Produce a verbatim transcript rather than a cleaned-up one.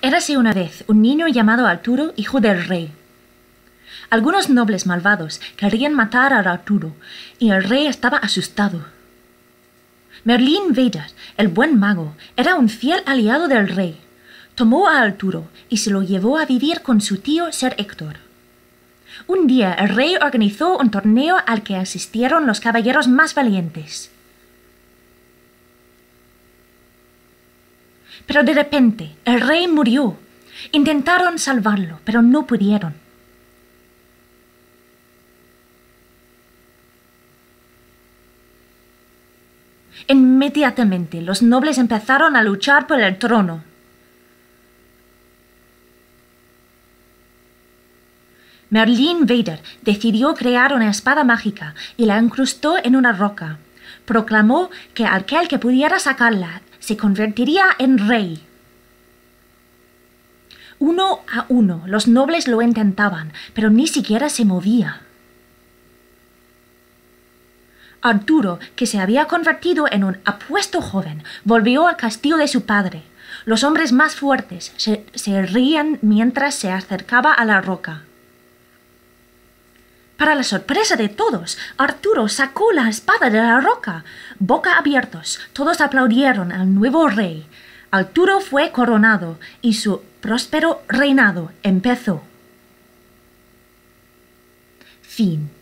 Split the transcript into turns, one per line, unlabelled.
Érase una vez un niño llamado Arturo, hijo del rey. Algunos nobles malvados querían matar a Arturo, y el rey estaba asustado. Merlín Vader, el buen mago, era un fiel aliado del rey. Tomó a Arturo y se lo llevó a vivir con su tío Sir Héctor. Un día el rey organizó un torneo al que asistieron los caballeros más valientes. Pero de repente el rey murió. Intentaron salvarlo, pero no pudieron. Inmediatamente los nobles empezaron a luchar por el trono. Merlín Vader decidió crear una espada mágica y la incrustó en una roca. Proclamó que aquel que pudiera sacarla se convertiría en rey. Uno a uno los nobles lo intentaban, pero ni siquiera se movía. Arturo, que se había convertido en un apuesto joven, volvió al castillo de su padre. Los hombres más fuertes se, se reían mientras se acercaba a la roca. Para la sorpresa de todos, Arturo sacó la espada de la roca. Boca abiertos, todos aplaudieron al nuevo rey. Arturo fue coronado y su próspero reinado empezó. Fin.